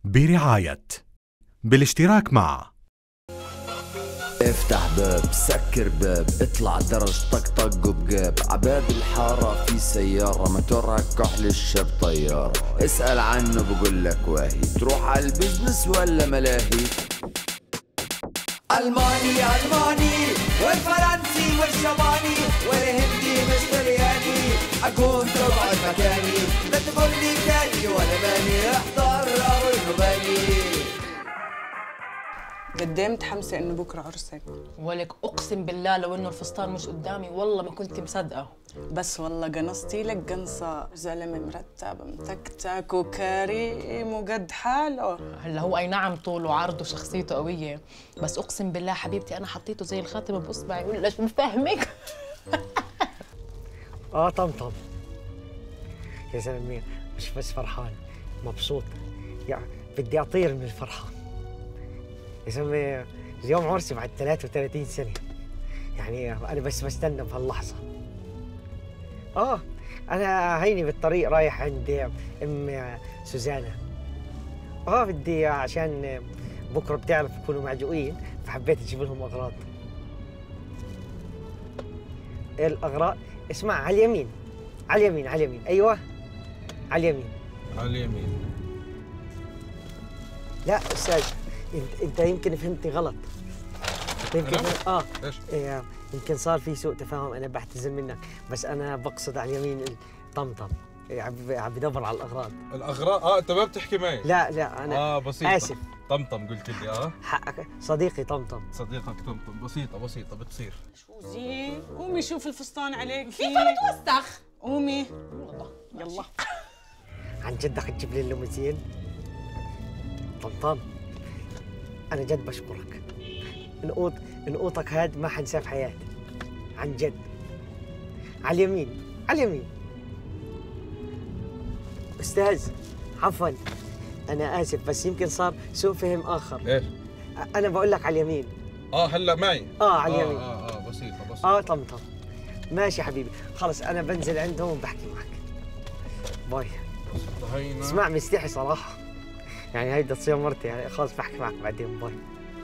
برعاية بالاشتراك مع افتح باب، سكر باب، اطلع درج، طق طق وبقاب. عباب الحارة في سيارة، موتورها كحل الشاب طيارة. اسأل عنه بقول لك واهي، تروح على البزنس ولا ملاهي؟ ألماني ألماني والفرنسي والياباني والهندي مش طلياني، أكون تقعد مكاني، لا تقول لي كاني ولا ماني، احضر أبو المباني. قد ايه متحمسه انه بكره عرسك؟ ولك اقسم بالله لو انه الفستان مش قدامي والله ما كنت مصدقه. بس والله قنصتي لك قنصه، زلمه مرتب متكتك وكريم وقد حاله. هلا هو اي نعم طوله وعرضه وشخصيته قويه، بس اقسم بالله حبيبتي انا حطيته زي الخاتم باصبعي ولا شو بفهمك. طمطم يا زلمه، مش بس فرحان مبسوط، يعني بدي اطير من الفرحه يا زلمه. اليوم عرسي بعد 33 سنه، يعني انا بس بستنى بهاللحظه. انا هيني بالطريق رايح عند ام سوزانا. بدي عشان بكره بتعرف يكونوا معجوقين، فحبيت اجيب لهم اغراض. الاغراض اسمع، على اليمين على اليمين على اليمين، ايوه على اليمين على اليمين. لا استاذ، انت يمكن فهمتني غلط. يمكن ايش؟ يمكن صار في سوء تفاهم، انا بعتذر منك، بس انا بقصد على اليمين طمطم، عم بدور على الاغراض. الاغراض؟ انت ما بتحكي معي؟ لا انا بسيطة. اسف. طمطم قلت لي. حقك صديقي طمطم. صديقك طمطم، بسيطة بتصير. شو زين؟ قومي شوف الفستان عليك كيف انا توسخ؟ قومي يلا. عن جد بدك تجيب لي الليموزين؟ طمطم انا جد بشكرك، نقوطك هاد ما حنساه في حياتي، عن جد. على اليمين على اليمين. استاذ عفوا، انا اسف، بس يمكن صار سوء فهم اخر. ايش؟ انا بقول لك على اليمين. هلا معي. على اليمين. بسيطة. طمطم ماشي حبيبي، خلص انا بنزل عندهم وبحكي معك. باي. اسمع، مستحي صراحة، يعني هيدا تصير مرتي، يعني خلص بحكي معك بعدين. باي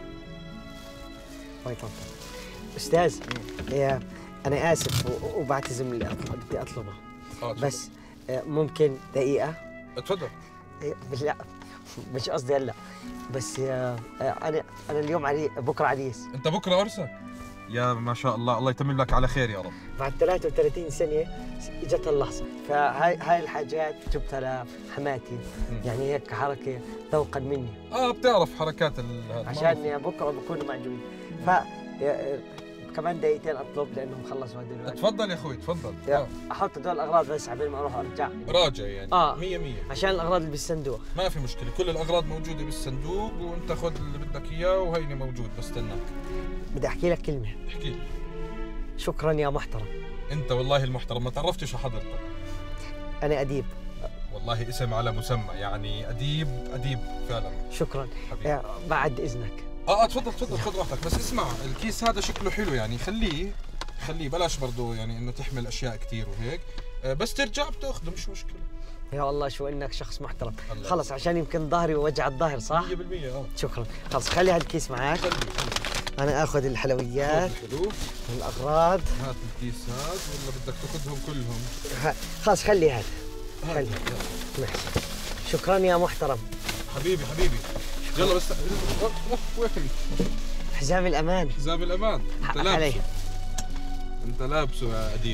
طمطم. استاذ انا اسف وبعتذر من اللي بدي اطلبه. بس ممكن دقيقة؟ اتفضل. لا مش قصدي هلا، بس انا اليوم بكره عريس. انت بكره عرسك؟ يا ما شاء الله، الله يتمم لك على خير يا رب. بعد 33 سنة اجت اللحظة، فهاي الحاجات جبتها لحماتي، يعني هيك حركة ذوقا مني. بتعرف حركات عشان بكره بكونوا معجوبين. ف كمان دقيقتين اطلب لانهم خلصوا دلوقتي. تفضل يا اخوي تفضل. احط هدول الاغراض بس عبين ما اروح ارجع. راجع يعني 100 عشان الاغراض اللي بالصندوق. ما في مشكلة، كل الاغراض موجودة بالصندوق، وانت خذ اللي بدك اياه وهيني موجود بستناك. بدي احكي لك كلمة. احكي لي. شكرا يا محترم. انت والله المحترم، ما تعرفتش حضرتك. انا اديب. والله اسم على مسمى، يعني اديب فعلا. شكرا حبيبي. بعد اذنك. تفضل خذ راحتك، بس اسمع الكيس هذا شكله حلو، يعني خليه بلاش برضه يعني انه تحمل اشياء كثير وهيك، بس ترجع بتاخذه مش مشكله. يا الله شو انك شخص محترم. خلص عشان يمكن ظهري ووجع الظهر صح؟ 100%. شكرا. خلص خلي هالكيس معك. خلي. انا اخذ الحلويات والاغراض. هات الكيسات ولا بدك تاخذهم كلهم؟ خلص خلي هذا. خلي. ماشي. شكرا يا محترم. حبيبي. يلا بس وين؟ حزام الامان. حزام الامان انت لابسه. انت لابسه يا اديب.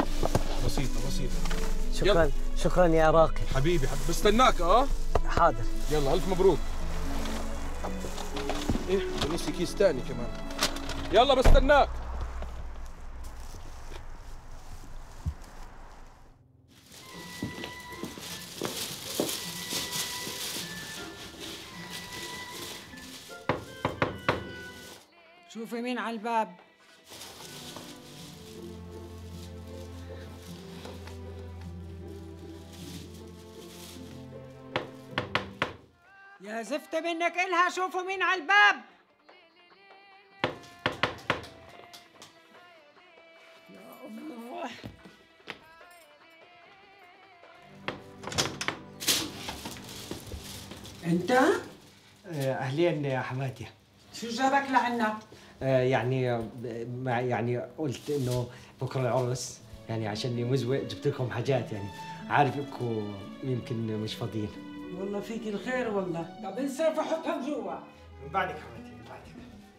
بسيطة. شكرا يا راقي. حبيبي بستناك. حاضر. يلا الف مبروك. نسي كيس ثاني كمان. يلا بستناك. شوفي مين على الباب. يا زفت منك إلها، شوفوا مين على الباب. يا الله. انت؟ اهلين يا حماتي. شو جابك لعنا؟ يعني قلت انه بكره العرس، يعني عشان مزوق جبت لكم حاجات، يعني عارف انكم يمكن مش فاضيين. والله فيك الخير والله. طب انسى فحطهم جوا. من بعدك حماتي، من بعدك.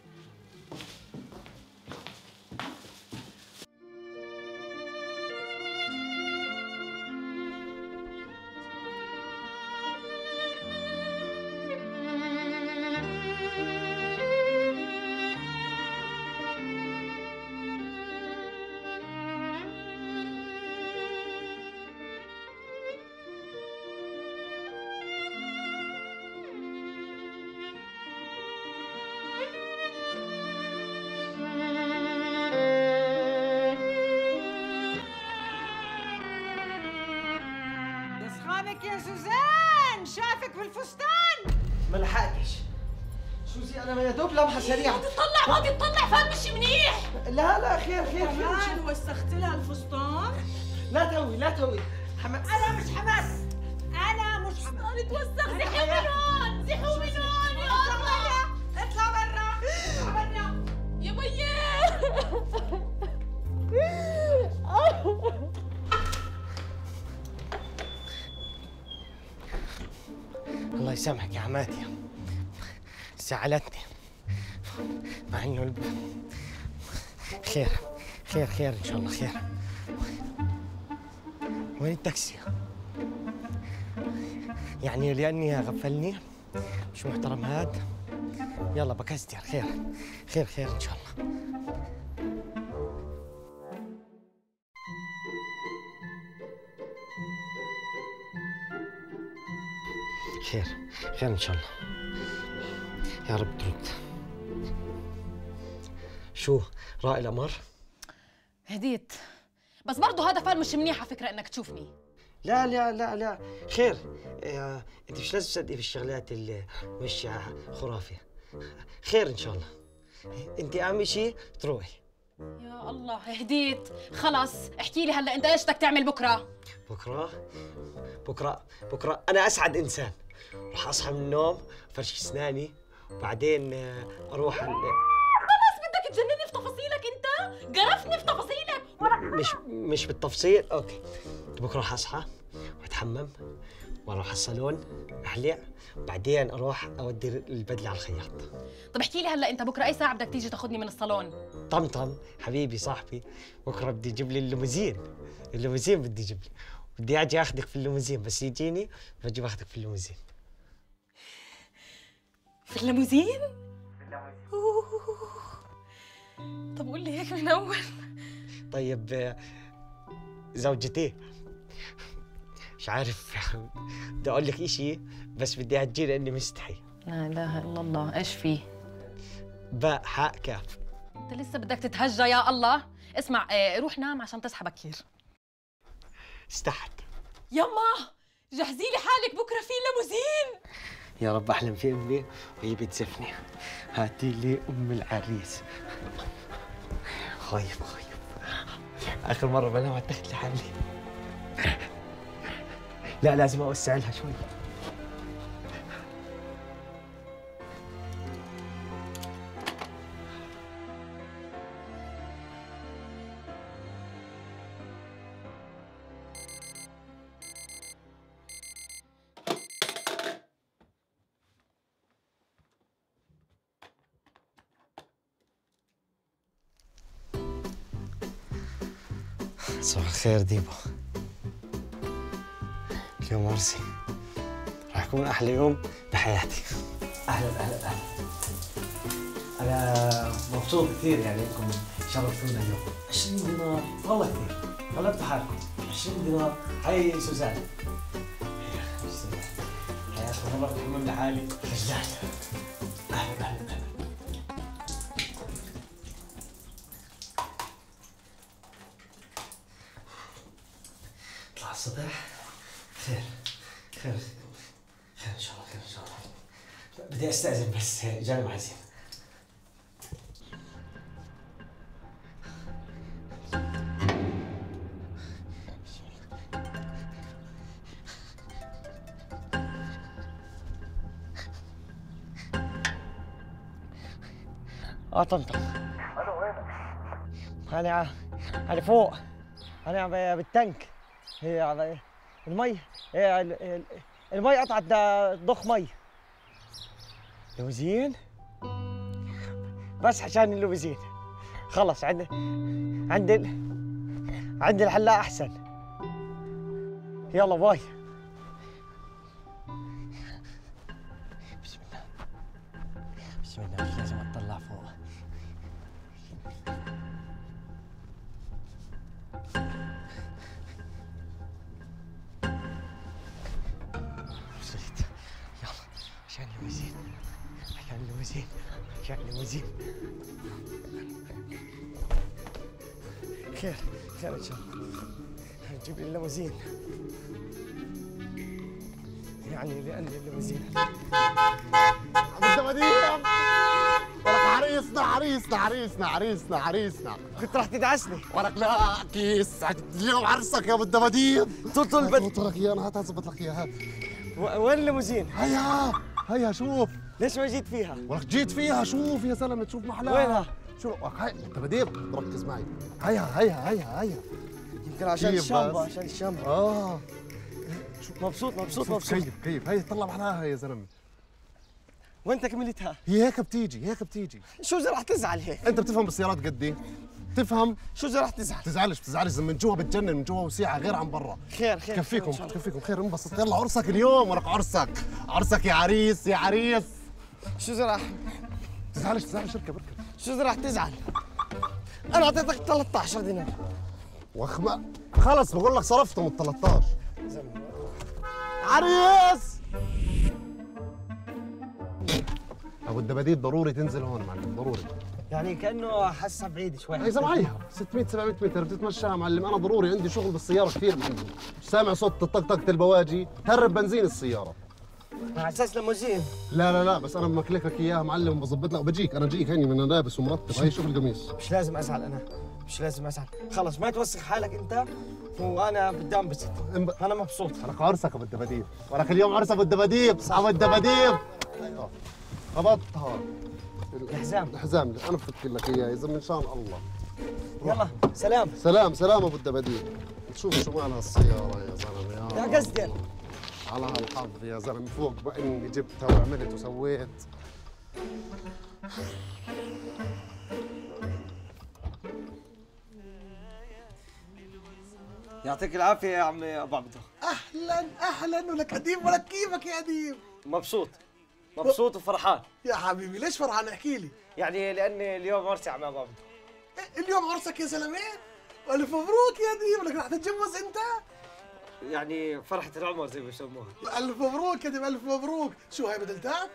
يا سوزان شافك بالفستان. ما لحقتش سوزي، انا يا دوب لمحه سريعه. ما تطلع فات مش منيح. لا خير كمان وسخت لها الفسطان. لا توي انا مش حماس. توسخ. زحوا من هون يا الله. اطلع برا يا بيي. الله يسامحك يا حماتي، زعلتني مع انه خير ان شاء الله خير. وين التاكسي؟ يعني لاني غفلني مش محترم هاد. يلا بكستر. خير ان شاء الله. خير ان شاء الله. يا رب ترد. شو رأي الأمر؟ هديت، بس برضه هذا فال مش منيح على فكرة انك تشوفني. لا خير. انت مش لازم تصدقي في الشغلات اللي مش خرافية. خير ان شاء الله. انت اهم شيء تروحي. يا الله هديت، خلص احكي لي هلا انت ايش بدك تعمل بكره؟ بكره انا اسعد انسان. راح اصحى من النوم، فرش اسناني، وبعدين اروح خلص بدك تجنني في تفاصيلك انت؟ قرفني في تفاصيلك. مش بالتفصيل. اوكي، بكره راح اصحى واتحمم واروح على الصالون احلق، بعدين اروح اودي البدله على الخياط. طب احكي لي هلا انت بكره اي ساعه بدك تيجي تاخذني من الصالون؟ طمطم حبيبي صاحبي، بكره بدي اجيب لي الليموزين بدي اجيب لي، بدي اجي اخذك في الليموزين، بس يجيني بجي باخذك في الليموزين. في الليموزين؟ طب قول لي هيك من اول. طيب زوجتي، مش عارف بدي اقول لك شيء، بس بدي اجي لاني مستحي. لا اله الا الله، ايش فيه؟ باء حاء كاف. انت لسه بدك تتهجى يا الله؟ اسمع روح نام عشان تصحى بكير. استحت. يما جهزي لي حالك بكره في ليموزين. يا رب احلم في امي وهي بتزفني. هاتي لي ام العريس. خايف اخر مره بنام على التخت لحالي. لا لازم اوسع لها شوي. صباح الخير ديبو. اليوم عرسي، راح يكون أحلى يوم بحياتي. أهلا. أنا مبسوط كثير يعني إنكم شرفتونا اليوم. 20 دينار والله كثير، غلبتوا حالكم. 20 دينار. هاي سوزان. هاي آخر مرة بتحمل لحالي خجلان. أهلا. اطلع السطح. خير ان شاء الله. بدي استأذن بس جاني معزيم. طنطا. أنا فوق، أنا بالتانك. هي المي، المي قطعت ضخ مي. لوزين بس عشان اللوزين خلص. عندي الحلاق أحسن. يلا باي. بسم الله مش لازم أطلع فوق. وصلت. يلا عشان اللوزين، عشان اللوزين، عشان اللوزين. خير خير ان شاء الله. نجيب لي الليموزين، يعني لأن الليموزين. ابو الدباديب ولك عريسنا عريسنا عريسنا عريسنا عريسنا. كنت راح تدعسني. ولك لا كيس اليوم عرسك يا ابو الدباديب. طول قلت لك اياه انا، هات اظبط لك اياها. وين الليموزين؟ هيا شوف. ليش ما جيت فيها؟ ولك جيت فيها، شوف يا زلمه تشوف محلاها. وينها؟ شوف هاي الدباديب، ركز معي. هيا يمكن عشان الشامبو، عشان الشامبو. مبسوط. كيف هي طلع محلاها يا زلمه. وانت كملتها؟ هي هيك بتيجي. شو اذا رح تزعل هيك؟ انت بتفهم بالسيارات قدي؟ تفهم؟ شو اذا رح تزعل؟ بتزعلش من جوا بتجنن، من جوا وسيعه غير عن برا. خير كفيكم خير، انبسط. يلا عرسك اليوم، ولك عرسك يا عريس. شو اذا رح تزعلش اركب. شو اذا رح تزعل؟ انا اعطيتك 13 دينار. وخمة خلص بقول لك صرفتهم ال 13. عريس ابو الدباديب ضروري تنزل هون معلم، ضروري. يعني كانه حاسه بعيد شوي. هي زرعيها 600 700 متر بتتمشاها معلم. انا ضروري عندي شغل بالسياره كثير معلم. سامع صوت طقطقة البواجي، تهرب بنزين السياره. على اساس ليموزين. لا بس انا بمكلكك اياها معلم وبظبط لك وبجيك. انا جيك هيني من لابس ومرتب. هي شغل قميص. مش لازم ازعل انا، مش لازم ازعل. خلص ما توسخ حالك انت، وانا بدي انبسط. انا مبسوط. ولك عرسك ابو الدباديب، ولك اليوم عرس ابو الدباديب. ابو الدباديب خبطها الحزام انا بفك لك اياه يا زلمه ان شاء الله. يلا سلام. سلام ابو الدباديب. تشوف شو مالها السياره يا زلمه. يا قصدي على هالحظ يا زلمه، فوق باني جبتها وعملت وسويت. يعطيك العافيه يا عمي ابو عبده. اهلا ولك اديب، ولك كيفك يا اديب؟ مبسوط وفرحان. يا حبيبي ليش فرحان؟ احكي لي. يعني لاني اليوم عرسي عم ابو عبده. اليوم عرسك يا زلمه؟ الف مبروك يا اديب، لك رح تتجوز انت؟ يعني فرحة العمر زي ما يسموها. الف مبروك يا اديب، الف مبروك. شو هاي بدلتك؟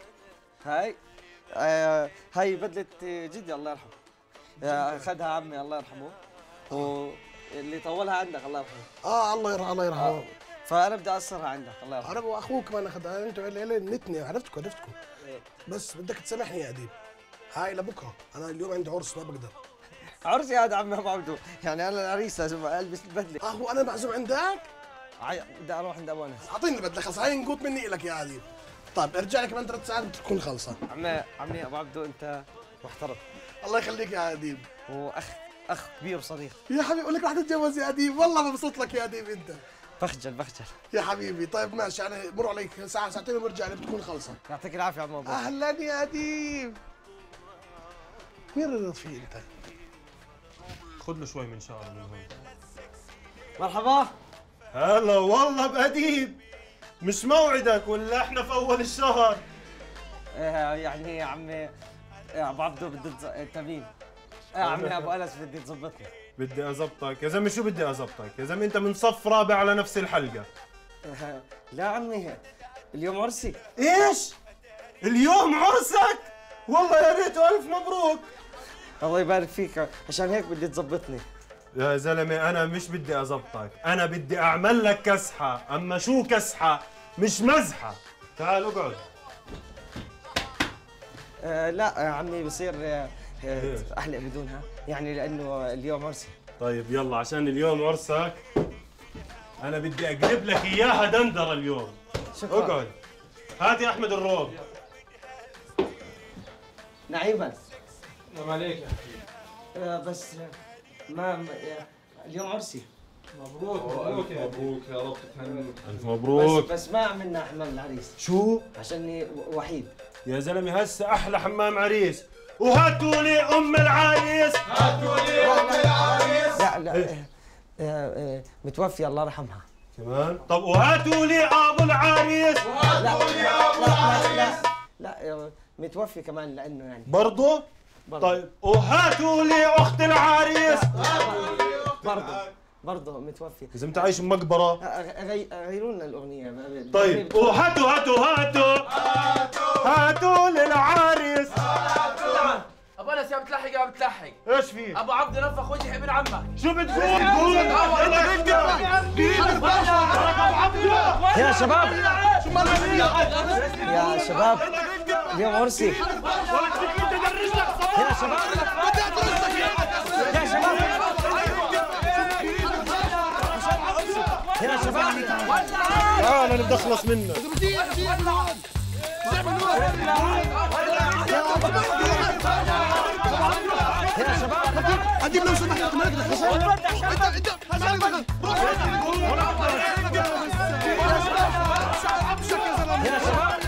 هاي بدلة جدي الله يرحمه. اخذها عمي الله يرحمه، واللي طولها عندك الله يرحمه. الله يرحمه. فانا بدي اقصرها عندك الله يرحمه. انا واخوك كمان اخذها. انتوا نتني. عرفتكم. بس بدك تسامحني يا اديب، هاي لبكره. انا اليوم عندي عرس ما بقدر. عرسي هذا عمي ابو عبدو، يعني انا العريس لازم البس البدله. هو انا معزوم عندك؟ بدي اروح عند ابو انس. اعطيني البدله خلص. هاي نقوط مني لك يا اديب. طيب ارجع لي كمان 3 ساعات بتكون خلصه. عمي ابو عبدو انت محترم. الله يخليك يا اديب. اخ كبير وصديق يا حبيبي. اقول لك رح تتجوز يا اديب، والله مبسوط لك يا اديب انت. بخجل يا حبيبي. طيب ماشي، انا مر عليك ساعه ساعتين وبرجع لي بتكون خلصه. يعطيك العافيه يا عم ابو. اهلا يا اديب. مين رضيت فيه انت؟ خذ له شوي من شعره من هون. مرحبا. هلا والله بأديب، مش موعدك ولا احنا في اول الشهر؟ يعني يا عمي ابو عبدو بدي انت مين؟ عمي ابو انس بدي تظبطني. بدي اظبطك يا زلمه. شو بدي اظبطك يا زلمه؟ انت من صف رابع على نفس الحلقه. لا عمي اليوم عرسي. ايش؟ اليوم عرسك؟ والله يا ريته الف مبروك. الله يبارك فيك، عشان هيك بدي تظبطني. يا زلمه انا مش بدي اظبطك، انا بدي اعمل لك كسحه. اما شو كسحه مش مزحه. تعال اقعد. لا يا عمي بصير احلق بدونها، يعني لانه اليوم عرسي. طيب يلا عشان اليوم عرسك انا بدي اقلب لك اياها دندره اليوم. شكرا. اقعد. هات يا احمد الروب. نعيما. سلام عليك يا حبيبي. بس ما اليوم عرسي. مبروك مبروك يا رب تتهنوا. الف مبروك. بس ما عملنا حمام العريس. شو؟ عشاني وحيد. يا زلمه هسه احلى حمام عريس. وهاتوا لي ام العريس. هاتوا لي ام العريس. لا متوفي الله يرحمها. كمان؟ طب وهاتوا لي ابو العريس. وهاتوا لي ابو العريس. لا متوفي كمان لانه يعني. برضه؟ طيب وهاتوا لي اخت العريس. برضه متوفي. اذا انت عايش بمقبره غيروا لنا الاغنيه. طيب وهاتوا هاتوا للعريس. ابو انس يا بتلحق يا بتلحق. ايش في؟ ابو عبد نفخ وجه ابن عمك. شو بتقول؟ يا شباب يا شباب اليوم عرسي. يا شباب يا شباب تعال نخلص منه. يا شباب اديب لو سمحت يا شباب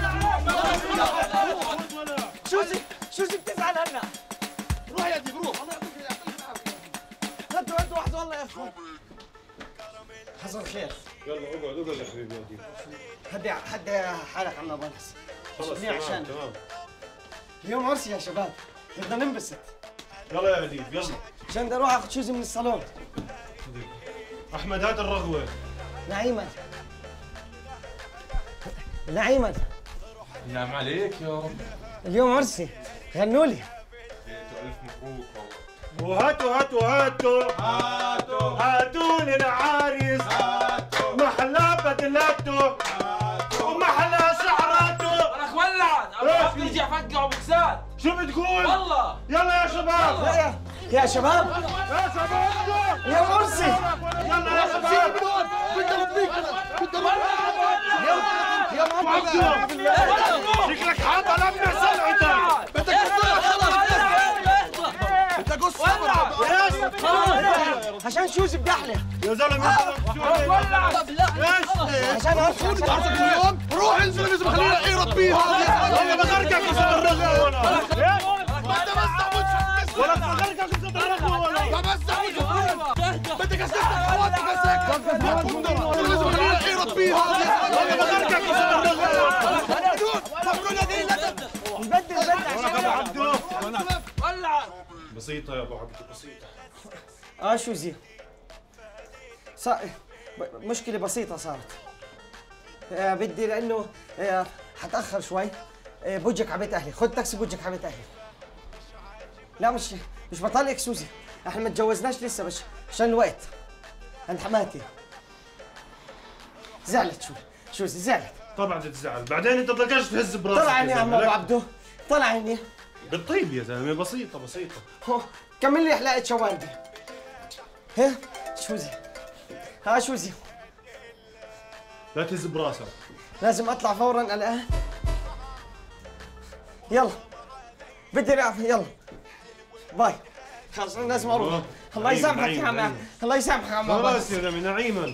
شوزي بتزعل هلا. روح يا اديب روح. هدوا واحد والله يا اخوان. حصل خير. يلا اقعد يا حبيبي. هدي حالك عم ابو انس. خلص عشان تمام. اليوم عرسي يا شباب بدنا ننبسط. يلا يا اديب يلا. عشان بدي اروح اخذ شوزي من الصالون. احمد هات الرغوه. نعيما نعم عليك يا رب. اليوم عرسي غنوا لي. الف مبروك والله. وهاتوا للعريس. محلى بدلته ومحلى شعراته. انا ولعت ابو عبد يرجع فقع وبكسال. شو بتقول؟ والله يلا يا شباب. يا شباب يا عرسي. يلا يا شباب. يا شكلك حاطه لمه سلعتك. بدك قص عشان شوزي بدحله يا زلمه عشان اليوم روح انزل يا زلمه خلينا ايه ربيها. والله بغرقك قصة الرغوه ولا بغرقك قصة الرغوه ولا بمسح وجهك. بدك اسكت خواتك اسكت. لازم خلينا ايه ربيها. والله بغرقك قصة الرغوه. نبدل ولع. بسيطه يا ابو عبد بسيطه. شوزي مشكلة بسيطة صارت. بدي لأنه حتأخر شوي. بوجهك على بيت أهلي. خذ تاكسي بوجهك على بيت أهلي. لا مش بطالك سوزي. احنا ما تجوزناش لسه بس عشان الوقت. عند حماتي. زعلت شوزي زعلت. طبعا تزعل بعدين انت تلقاش تهز براسك. طلع عيني يا عم ابو عبدو. طلع عيني. بالطيب يا زلمه بسيطه. كمل لي حلاقة شواندي. ها شوزي. شوزي لا تهز براسك. لازم اطلع فورا الان. يلا بدي اعرف. يلا باي. خلص لازم اروح. الله يسامحك يا عم. الله يسامحك يا عم. خلاص يا زلمه نعيما.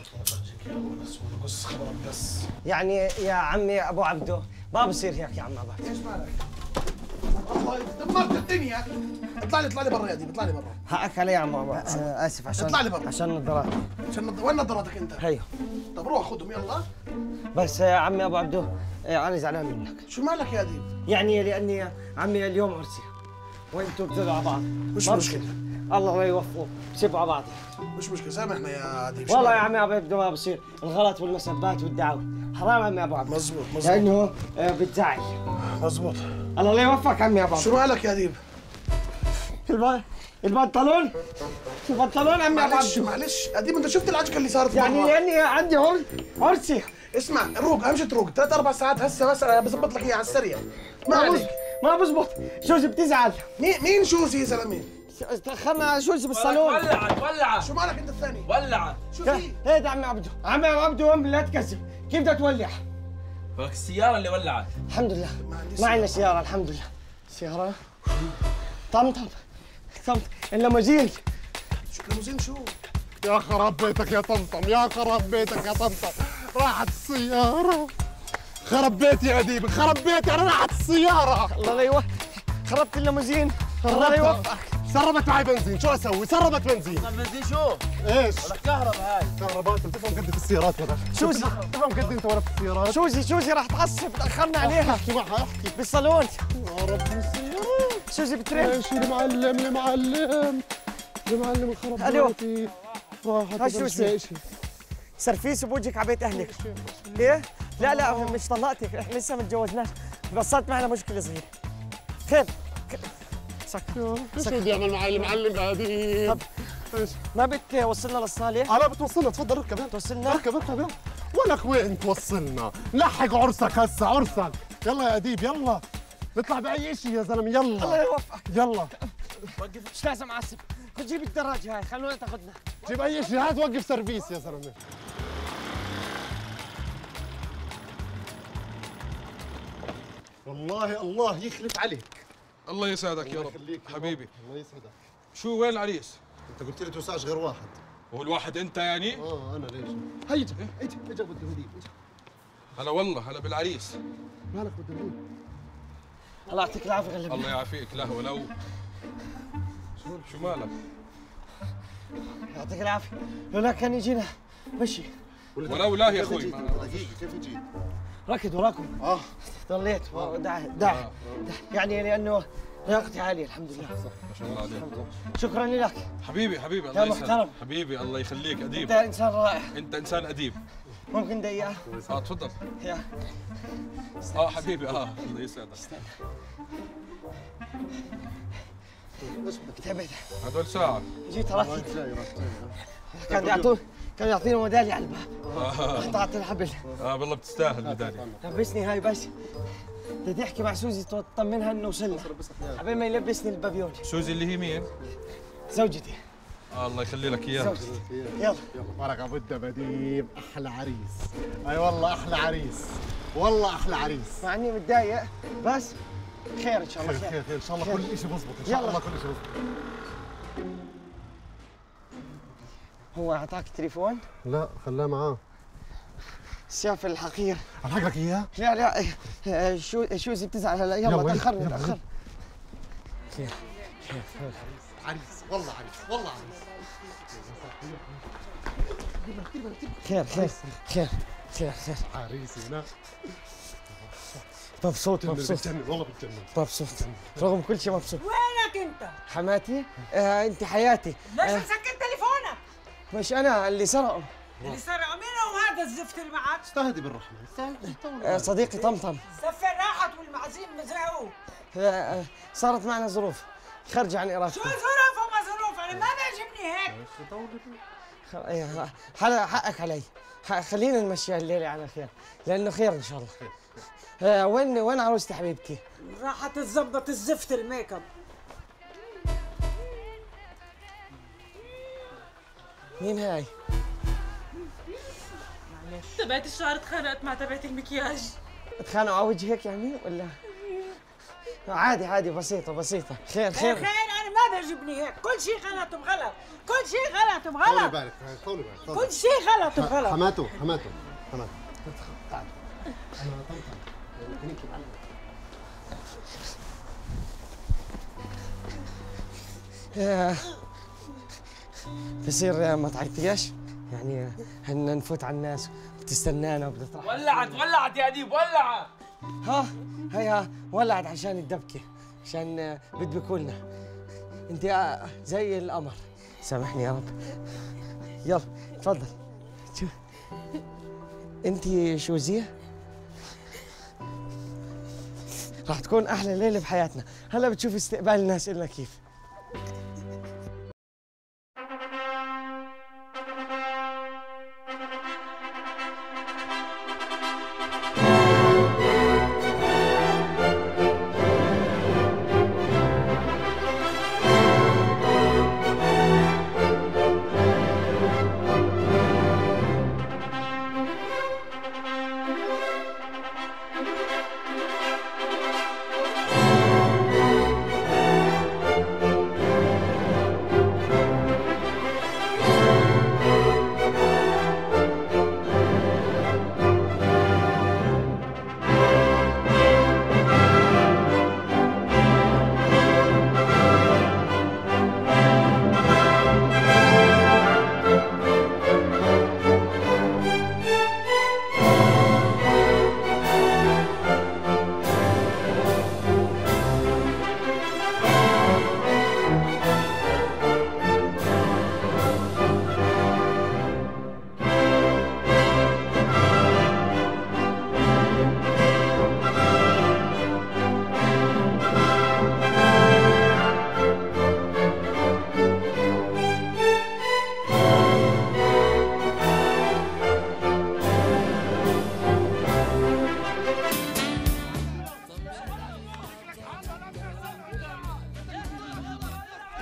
يعني يا عمي ابو عبدو ما بصير هيك يا عم ابو عبدو. ايش مالك؟ الله دمرت الدنيا. اطلع لي برا يا ديب. اطلع لي برا. حقك علي يا عم ابو عبدو. اسف عشان اطلع لي برا. عشان النظارات. وين نظاراتك انت؟ هيو. طب روح خذهم يلا. بس يا عمي ابو عبدو انا زعلان منك. شو مالك يا ديب؟ يعني لاني عمي اليوم عرسي وانتوا بتدعوا على بعض. مش مشكلة. الله لا يوفقوا بسيبوا على بعض. مش مشكلة سامحنا يا ديب. والله يا عمي ابو عبدو ما بصير الغلط والمسبات والدعوة. حرام عمي ابو عبدو. مزبوط لانه بتزعل. مزبوط. الله لا يوفقك عمي ابو عبدو. شو مالك يا ديب؟ البنطلون عمي ابو عبدو. معلش اديب انت شفت العجقه اللي صارت يعني لاني عندي عرسي. اسمع روق امشي تروق 3-4 ساعات هسه بس انا بظبط لك اياها على السريع. ما بزبط. شوزي بتزعل. مين شوزي يا زلمه؟ تاخرنا شوزي بالصالون. ولعت. شو مالك انت الثاني؟ ولعت. شو في؟ هيدا عمي عبدو. عمي عبدو لا تكذب. كيف بدها تولع؟ فك السيارة اللي ولعت. الحمد لله ما عندنا سيارة. الحمد لله. سيارة طمطم الليموزين. شو الليموزين شو؟ يا خراب بيتك يا طمطم، يا خراب بيتك يا طمطم، راحت السيارة. خرب بيتي يا أديب، خرب بيتي، أنا راحت السيارة. الله لا يوفقك، خربت الليموزين. الله لا يوفقك. سربت معي بنزين، شو أسوي؟ سربت بنزين. بنزين شو؟ إيش؟ ولا كهرباء هاي؟ كهرباء، أنت بتفهم قد في السيارات ولا؟ شوزي بتفهم قد أنت ولا في السيارات؟ شوزي راح تعصب، تأخرنا عليها. احكي معها، احكي بالصالون. يا رب السيارات. شوزي بترن. ايش المعلم الخرب ألو. بيتي. راحت هاي شوزي. سرفيس بوجهك على بيت أهلك. ليه؟ لا مش طلقتك، احنا لسه ما تجوزناش، بصرت معنا مشكلة صغيرة. خير. شو بيعمل معي المعلم هذه؟ طب ما بتوصلنا للصالة؟ لا بتوصلنا، تفضل اركب. توصلنا؟ اركب يلا. ولك وين توصلنا؟ لحق عرسك هسه، عرسك. يلا يا اديب يلا. نطلع بأي شيء يا زلمه، يلا. الله يوفقك. يلا. وقف، مش لازم اعصب. خذ جيب الدراجة هاي، خلونا تاخذنا. جيب أي شيء، هات وقف سيرفيس يا زلمه. والله الله يخلف عليك. الله يسعدك يا رب حبيبي. الله يسعدك. شو وين العريس؟ انت قلت لي توسعش غير واحد. هو الواحد انت يعني؟ انا ليش؟ هيا اجا بدي هديك. هلا والله، هلا بالعريس. مالك بدي هديك؟ الله يعطيك العافية غلبني. الله يعافيك. لا ولو شو مالك؟ يعطيك العافية، لولا كان يجينا مشي. ولو لا يا اخوي. دقيقة كيف جيت؟ ركض وراكم. ضليت داع يعني لأنه لياقتي عالية الحمد لله. ما شاء الله عليك. شكرا لك حبيبي يا الله محترم. يسعدك. حبيبي الله يخليك أديب. أنت إنسان رائع. أنت إنسان أديب. ممكن دقيقة؟ تفضل. يا حبيبي الله يسعدك. تعبت. هدول ساعة. جيت ركض. كانوا يعطيني ميدالية على الباب. قطعت الحبل. والله بتستاهل ميدالية. لبسني هاي بس. بدي احكي مع سوزي تطمنها انه وصلنا قبل ما يلبسني البابيون. سوزي اللي هي مين؟ زوجتي. الله يخلي لك اياها. زوجتي. يلا بارك ابو الدباديب، احلى عريس. اي والله احلى عريس، والله احلى عريس. مع اني متضايق بس خير ان شاء الله. خير ان شاء الله، كل شيء بزبط ان شاء الله، كل شيء بزبط. هو اعطاك التليفون؟ لا خلاه معاه. السيف الحقير. الحق لك اياه؟ لا شو زي بتزعل هلا. يلا تاخرنا. خير عريس والله عريس، والله عريس. خير عريسنا. مبسوط والله بتجنن. مبسوط رغم كل شيء مبسوط. وينك انت؟ حماتي انت حياتي. ليش مسكت تليفونك؟ مش انا اللي سرقه. اللي سرقه مين هو هذا الزفت اللي معك؟ استهدي بالرحمه، استهدي. صديقي طمطم. الزفة راحت والمعازيم مزعقوا. صارت معنا ظروف خارجة عن إرادتي. شو ظروف وما ظروف؟ أنا ما بيعجبني هيك. حقك علي. خلينا نمشي الليلة على خير لأنه خير إن شاء الله. وين عروستي حبيبتي؟ راحت تظبط الزفت الميك اب. مين هاي؟ معلش تبعت الشعر اتخانقت مع تبعت المكياج. اتخانقوا على وجهك يعني ولا؟ عادي بسيطة. خير انا ما بيعجبني هيك، كل شيء غلط بغلط، كل شيء غلط بغلط. طولي بالك. كل شيء غلط بغلط. حماته تعال. بصير ما تعيطيش يعني هن نفوت على الناس بتستنانا وبتطرح. ولعت يا اديب ولعت. هي ولعت عشان الدبكه، عشان بدبكوا لنا. انت زي القمر. سامحني يا رب. يلا تفضل. شوف انت شوزيه راح تكون احلى ليله بحياتنا. هلا بتشوف استقبال الناس لنا كيف.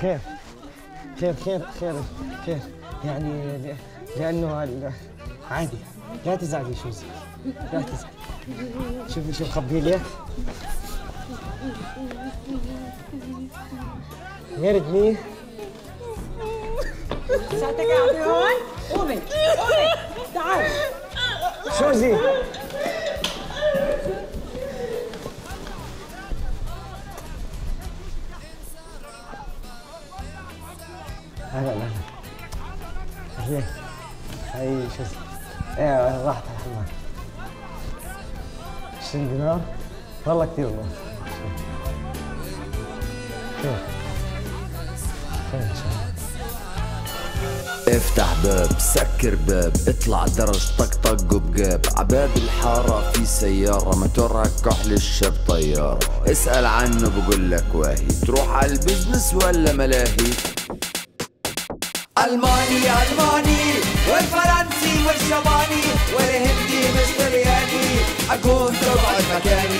خير خير خير خير خير، يعني لأنه عادي، لا تزعلي شوزي، لا تزعلي. شوف خبي لك. غير منيح. ساعتك قاعدة هون؟ قومي قومي تعالي. شوزي لا أهلين. هاي شوزي. ايه راحت على الحمام. 20 دينار والله كثير والله. خير خير ان شاء الله. افتح باب، سكر باب، اطلع درج، طق وبقاب. عباب الحارة في سيارة، موتورها كحل الشاب طيارة. اسأل عنه بقول لك واهي، تروح على البزنس ولا ملاهي؟ ألماني ألماني والفرنسي والياباني والهندي مش طلياني، أكون تقعد مكاني